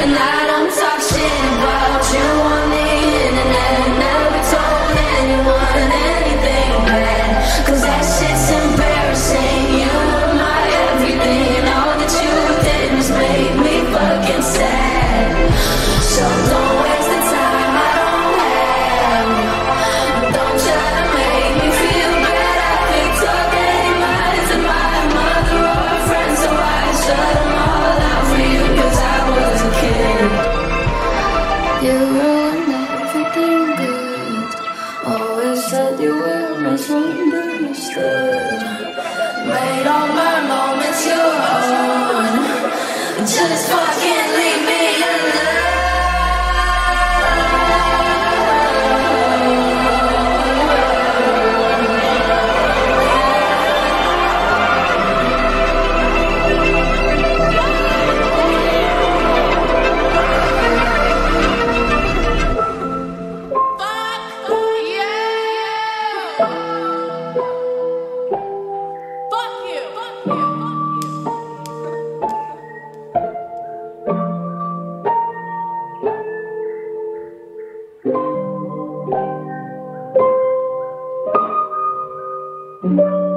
And I don't talk shit about you on the internet. Never told anyone anything bad, 'cause that shit's embarrassing. You were my everything, and all that you did was make me fucking sad. So don't waste the time I don't have. Don't try to make me feel bad. I picked up any lines in my mother or a friend, so I shut them all out for you, 'cause I was a kid. You ruined everything good. Always said you were misunderstood. Made all my moments your own. Just fucking leave me alone. Fuck you.